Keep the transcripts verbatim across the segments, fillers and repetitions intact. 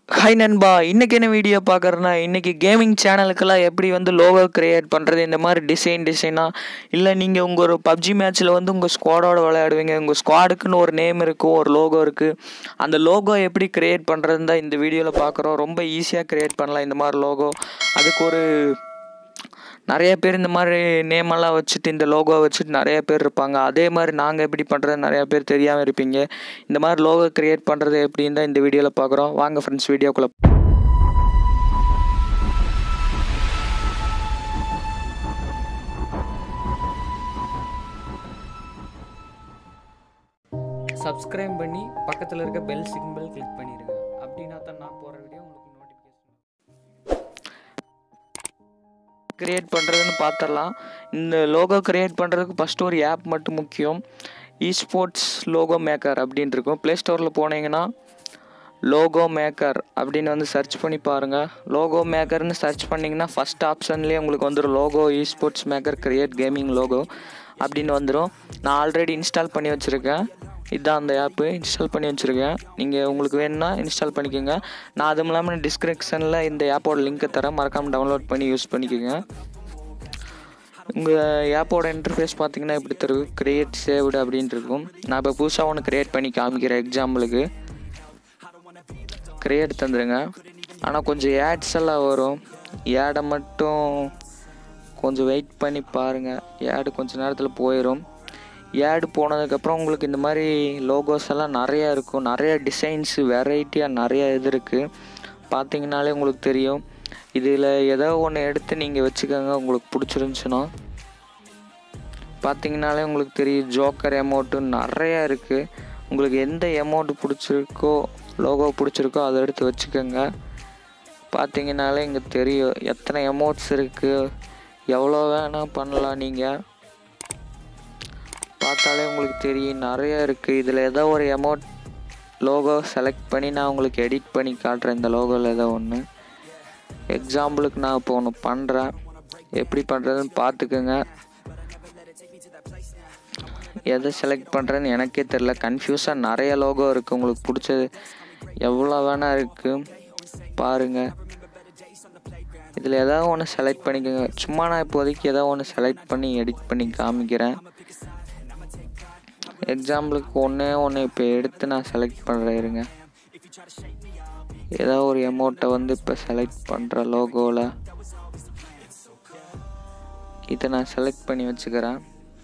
Hi நண்பா, இன்றைக்கி என்ன வீடியோ பார்க்குறேன்னா, இன்றைக்கி கேமிங் சேனலுக்கெல்லாம் எப்படி வந்து லோகோ க்ரியேட் பண்ணுறது, இந்த மாதிரி டிசைன் டிசைனாக இல்லை நீங்கள் உங்கள் ஒரு பப்ஜி மேட்ச்சில் வந்து உங்கள் ஸ்குவாடோடு விளையாடுவீங்க, உங்கள் ஸ்குவாடுக்குன்னு ஒரு நேம் இருக்கும், ஒரு லோகோ இருக்குது. அந்த லோகோ எப்படி க்ரியேட் பண்ணுறதுன்னு தான் இந்த வீடியோவில் பார்க்குறோம். ரொம்ப ஈஸியாக க்ரியேட் பண்ணலாம் இந்த மாதிரி லோகோ. அதுக்கு ஒரு நிறைய பேர் இந்த மாதிரி நேமெல்லாம் வச்சுட்டு இந்த லோகோ வச்சுட்டு நிறைய பேர் இருப்பாங்க. அதே மாதிரி நாங்கள் எப்படி பண்ணுறது நிறையா பேர் தெரியாமல் இருப்பீங்க. இந்த மாதிரி லோகோ க்ரியேட் பண்ணுறது எப்படின்னு தான் இந்த வீடியோவில் பார்க்குறோம். வாங்க ஃப்ரெண்ட்ஸ், வீடியோக்குள்ளே சப்ஸ்கிரைப் பண்ணி பக்கத்தில் இருக்க பெல் சிம்பிள் கிளிக் பண்ணிடுங்க. அப்படின்னா தான் நான் போகிற வீடியோ உங்களுக்கு கிரியேட் பண்ணுறதுன்னு பார்த்துடலாம். இந்த லோகோ கிரியேட் பண்ணுறதுக்கு ஃபஸ்ட்டு ஒரு ஆப் மட்டும் முக்கியம். இஸ்போர்ட்ஸ் லோகோ மேக்கர் அப்படின்னு இருக்கும். ப்ளே ஸ்டோரில் போனீங்கன்னா லோகோ மேக்கர் அப்படின்னு வந்து சர்ச் பண்ணி பாருங்கள். லோகோ மேக்கர்னு சர்ச் பண்ணிங்கன்னா ஃபஸ்ட் ஆப்ஷன்லேயே உங்களுக்கு வந்துடும் logo esports maker create gaming logo அப்படின்னு வந்துடும். நான் ஆல்ரெடி இன்ஸ்டால் பண்ணி வச்சுருக்கேன். இதுதான் அந்த ஆப்பு, இன்ஸ்டால் பண்ணி வச்சுருக்கேன். நீங்கள் உங்களுக்கு வேணும்னா இன்ஸ்டால் பண்ணிக்கோங்க. நான் அதுவும் இல்லாமல் டிஸ்கிரிப்ஷனில் இந்த ஆப்போட லிங்க்கை தரேன், மறக்காமல் டவுன்லோட் பண்ணி யூஸ் பண்ணிக்கோங்க. உங்கள் ஆப்போட இன்டர்ஃபேஸ் பார்த்தீங்கன்னா இப்படி தரும், கிரியேட் சேவ்டு அப்படின்ட்டு இருக்கும். நான் இப்போ புதுசாக ஒன்று க்ரியேட் பண்ணி காமிக்கிறேன். எக்ஸாம்பிளுக்கு க்ரியேட் தந்துடுங்க. ஆனால் கொஞ்சம் ஆட்ஸ் எல்லாம் வரும். ஆடை மட்டும் கொஞ்சம் வெயிட் பண்ணி பாருங்கள். ஆடு கொஞ்சம் நேரத்தில் போயிடும். ஆடு போனதுக்கப்புறம் உங்களுக்கு இந்த மாதிரி லோகோஸ் எல்லாம் நிறையா இருக்கும். நிறையா டிசைன்ஸு வெரைட்டியாக நிறையா இது இருக்குது. பார்த்தீங்கனாலே உங்களுக்கு தெரியும். இதில் ஏதோ ஒன்று எடுத்து நீங்கள் வச்சுக்கோங்க உங்களுக்கு பிடிச்சிருந்துச்சுன்னா. பார்த்தீங்கனாலே உங்களுக்கு தெரியும் ஜோக்கர் எமௌண்ட்டு நிறையா இருக்குது. உங்களுக்கு எந்த எமௌண்ட் பிடிச்சிருக்கோ, லோகோ பிடிச்சிருக்கோ அதை எடுத்து வச்சுக்கோங்க. பார்த்தீங்கனாலே இங்கே தெரியும் எத்தனை எமௌண்ட்ஸ் இருக்குது, எவ்வளோ வேணால் பண்ணலாம். நீங்கள் பார்த்தாலே உங்களுக்கு தெரியும் நிறையா இருக்குது. இதில் ஏதோ ஒரு எமௌண்ட் லோகோ செலக்ட் பண்ணி நான் உங்களுக்கு எடிட் பண்ணி காட்டுறேன். இந்த லோகோவில் ஏதோ ஒன்று எக்ஸாம்பிளுக்கு நான் இப்போ ஒன்று பண்ணுறேன். எப்படி பண்ணுறதுன்னு பார்த்துக்குங்க. எதை செலக்ட் பண்ணுறேன்னு எனக்கே தெரில, கன்ஃபியூஸாக நிறைய லோகோ இருக்குது. உங்களுக்கு பிடிச்சது எவ்வளோ வேணால் இருக்குது பாருங்கள். இதில் ஏதாவது ஒன்று செலக்ட் பண்ணிக்கோங்க. சும்மா நான் இப்போதைக்கு ஏதோ ஒன்று செலக்ட் பண்ணி எடிட் பண்ணி காமிக்கிறேன். எக்ஸாம்பிளுக்கு ஒன்றே ஒன்று இப்போ எடுத்து நான் செலக்ட் பண்ணுறேன். இருங்க, ஏதோ ஒரு எமௌண்ட்டை வந்து இப்போ செலக்ட் பண்ணுற லோகோவில் இதை நான் செலக்ட் பண்ணி வச்சுக்கிறேன்.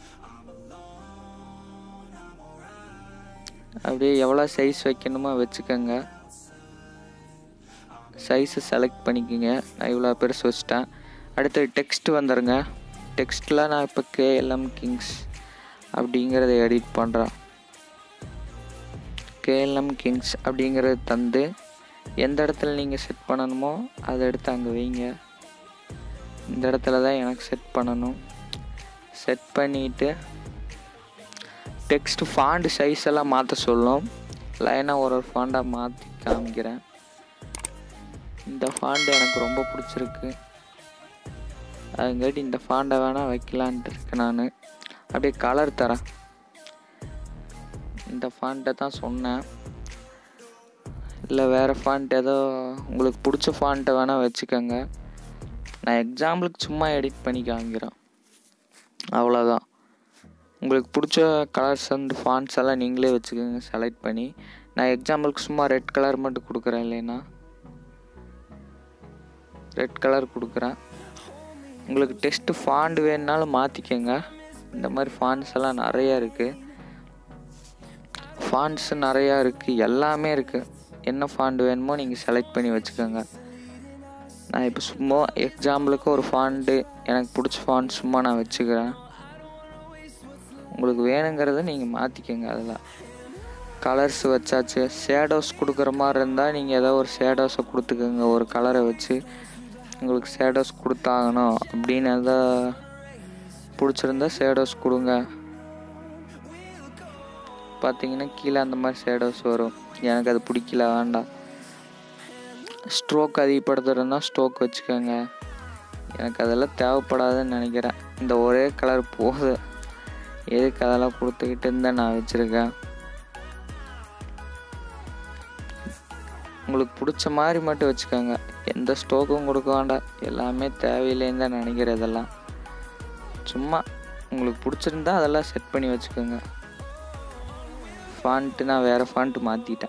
அப்படியே எவ்வளோ சைஸ் வைக்கணுமோ வச்சுக்கோங்க. சைஸை செலக்ட் பண்ணிக்கோங்க. நான் இவ்வளோ பெருசு வச்சுட்டேன். அடுத்து டெக்ஸ்ட் வந்துடுங்க. டெக்ஸ்ட்டில் நான் இப்போ கேஎல்எம் கிங்ஸ் அப்படிங்கிறத எடிட் பண்ணுறேன். கேஎல்எம் கிங்ஸ் அப்படிங்கிறது தந்து எந்த இடத்துல நீங்கள் செட் பண்ணணுமோ அதை எடுத்து அங்கே வைங்க. இந்த இடத்துல தான் எனக்கு செட் பண்ணணும். செட் பண்ணிவிட்டு டெக்ஸ்ட் ஃபாண்ட் சைஸ் எல்லாம் மாற்ற சொல்லணும். லைனாக ஒரு ஒரு ஃபாண்டாக மாற்றி காமிக்கிறேன். இந்த ஃபாண்ட் எனக்கு ரொம்ப பிடிச்சிருக்கு, அதுங்காட்டி இந்த ஃபாண்டை வேணால் வைக்கலான்ட்டு இருக்கேன். நான் அப்படியே கலர் தரேன். இந்த ஃபாண்ட்டை தான் சொன்னேன். இல்லை வேறு ஃபாண்ட் ஏதோ உங்களுக்கு பிடிச்ச ஃபாண்ட்டை வேணால் வச்சுக்கோங்க. நான் எக்ஸாம்பிளுக்கு சும்மா எடிட் பண்ணி காமிக்கிறேன், அவ்வளோதான். உங்களுக்கு பிடிச்ச கலர்ஸ் அண்ட் ஃபாண்ட்ஸ் எல்லாம் நீங்களே வச்சுக்கோங்க செலக்ட் பண்ணி. நான் எக்ஸாம்பிளுக்கு சும்மா ரெட் கலர் மட்டும் கொடுக்குறேன். இல்லைன்னா ரெட் கலர் கொடுக்குறேன். உங்களுக்கு டெக்ஸ்ட்டு ஃபாண்ட் வேணுனாலும் மாற்றிக்கோங்க. இந்த மாதிரி ஃபாண்ட்ஸ் எல்லாம் நிறையா இருக்குது. ஃபாண்ட்ஸ் நிறையா இருக்குது, எல்லாமே இருக்குது. என்ன ஃபாண்ட் வேணுமோ நீங்கள் செலக்ட் பண்ணி வச்சுக்கோங்க. நான் இப்போ சும்மா எக்ஸாம்பிளுக்கு ஒரு ஃபாண்ட்டு எனக்கு பிடிச்ச ஃபாண்ட் சும்மா நான் வச்சுக்கிறேன். உங்களுக்கு வேணுங்கிறத நீங்கள் மாற்றிக்கோங்க. அதில் கலர்ஸ் வச்சாச்சு. ஷேடோஸ் கொடுக்குற மாதிரி இருந்தால் நீங்கள் ஏதோ ஒரு ஷேடோஸை கொடுத்துக்கோங்க. ஒரு கலரை வச்சு உங்களுக்கு ஷேடோஸ் கொடுத்தாகணும் அப்படின்னு எதாவது பிடிச்சிருந்தா ஷேடோஸ் கொடுங்க. பார்த்தீங்கன்னா கீழே அந்த மாதிரி ஷேடோஸ் வரும். எனக்கு அது பிடிக்கல, வேண்டாம். ஸ்ட்ரோக் அதிகப்படுத்துறதுனா ஸ்ட்ரோக் வச்சுக்கோங்க. எனக்கு அதெல்லாம் தேவைப்படாதுன்னு நினைக்கிறேன். இந்த ஒரே கலர் போதும். எதுக்கு அதெல்லாம் கொடுத்துக்கிட்டு இருந்தால் நான் வச்சுருக்கேன். உங்களுக்கு பிடிச்ச மாதிரி மட்டும் வச்சுக்கோங்க. எந்த ஸ்டோக்கும் கொடுக்க வேண்டாம். எல்லாமே தேவையில்லைன்னு தான் நினைக்கிறதெல்லாம். சும்மா உங்களுக்கு பிடிச்சிருந்தா அதெல்லாம் செட் பண்ணி வச்சுக்கோங்க. ஃபாண்ட்டு நான் வேறு ஃபாண்ட்டு மாற்றிட்டேன்.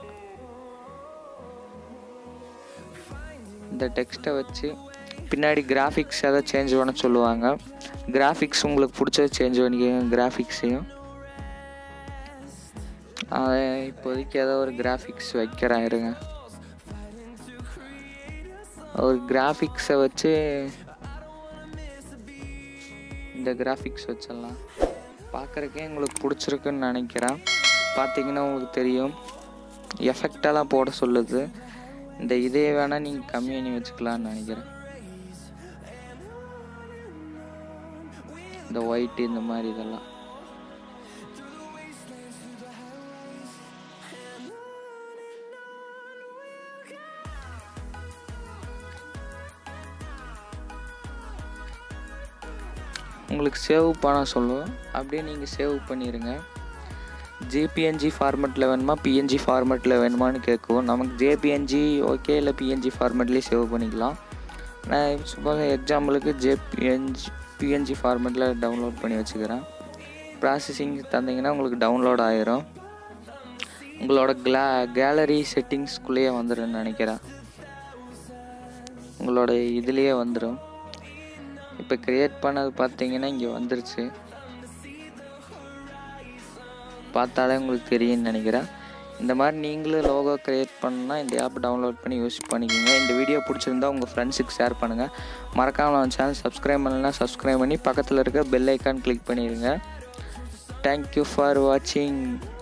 இந்த டெக்ஸ்ட்டை வச்சு பின்னாடி கிராஃபிக்ஸ் எதாவது சேஞ்ச் பண்ண சொல்லுவாங்க. கிராஃபிக்ஸ் உங்களுக்கு பிடிச்சது சேஞ்ச் பண்ணிக்கோங்க. கிராஃபிக்ஸையும் அதை இப்போதைக்கு ஏதோ ஒரு கிராஃபிக்ஸ் வைக்கிறேன் இருங்க. ஒரு கிராஃபிக்ஸை வச்சு இந்த கிராஃபிக்ஸ் வச்சிடலாம். பார்க்குறக்கே உங்களுக்கு பிடிச்சிருக்குன்னு நினைக்கிறேன். பார்த்தீங்கன்னா உங்களுக்கு தெரியும் எஃபெக்டெல்லாம் போட சொல்லுது. இந்த இதே வேணால் நீங்கள் கம்மி பண்ணி வச்சுக்கலான்னு நினைக்கிறேன். இந்த ஒயிட்டு இந்த மாதிரி இதெல்லாம் உங்களுக்கு சேவ் பண்ண சொல்லுவோம். அப்படியே நீங்கள் சேவ் பண்ணிடுங்க. ஜேபிஎன்ஜி ஃபார்மெட்டில் வேணுமா பிஎன்ஜி ஃபார்மெட்டில் வேணுமான்னு கேட்கும். நமக்கு ஜேபிஎன்ஜி ஓகே, இல்லை பிஎன்ஜி ஃபார்மெட்லேயே சேவ் பண்ணிக்கலாம். நான் சும்மா எக்ஸாம்பிளுக்கு ஜேபிஎன்ஜி பிஎன்ஜி ஃபார்மெட்டில் டவுன்லோட் பண்ணி வச்சுக்கிறேன். ப்ராசஸிங் தந்தீங்கன்னா உங்களுக்கு டவுன்லோட் ஆகிரும். உங்களோட கிளா கேலரி செட்டிங்ஸ்குள்ளேயே வந்துடும்னு நினைக்கிறேன். உங்களோட இதுலேயே வந்துடும். இப்போ க்ரியேட் பண்ணது பார்த்தீங்கன்னா இங்கே வந்துருச்சு. பார்த்தாலே உங்களுக்கு தெரியும்னு நினைக்கிறேன். இந்த மாதிரி நீங்களும் லோகோ க்ரியேட் பண்ணால் இந்த ஆப் டவுன்லோட் பண்ணி யூஸ் பண்ணிக்கோங்க. இந்த வீடியோ பிடிச்சிருந்தா உங்கள் ஃப்ரெண்ட்ஸுக்கு ஷேர் பண்ணுங்கள். மறக்காமல் நம்ம சேனல் சப்ஸ்கிரைப் பண்ணலைன்னா சப்ஸ்கிரைப் பண்ணி பக்கத்தில் இருக்க பெல் ஐக்கான் கிளிக் பண்ணிடுங்க. தேங்க்யூ ஃபார் வாட்சிங்.